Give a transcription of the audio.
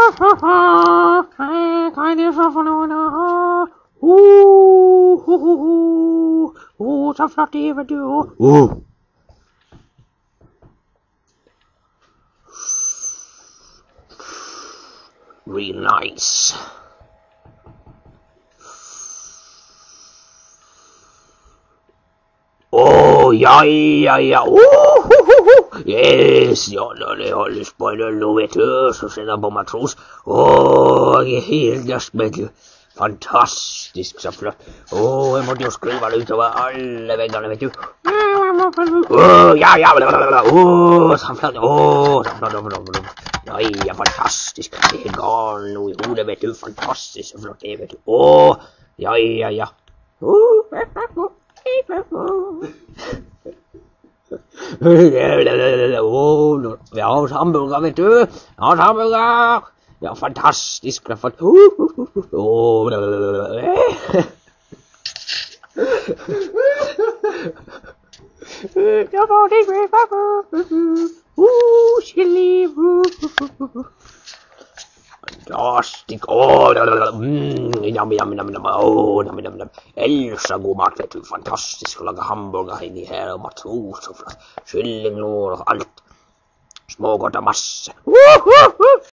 Hva er det for noe da? Så flott det, vet du. Really nice. Ja. Yes, ja, jeg har lyst på en øl nå, vet du, så ser jeg på matros. Jeg er helt nøst med det. Fantastisk, så flott. Jeg måtte jo skrive det utover alle veggene, vet du. Ja, så flott. Så flott. Ja, fantastisk. Det er gal nå i hodet, vet du. Fantastisk, så flott det, vet du. Ja. Vi har også hamburger, vet du. Ja, fantastisk. Chili. Fantastisk. Nam. Elsa god mat, vet du. Fantastisk å lage hamburger inni her, og matros og kyllinglår og alt. Smågodt og masse.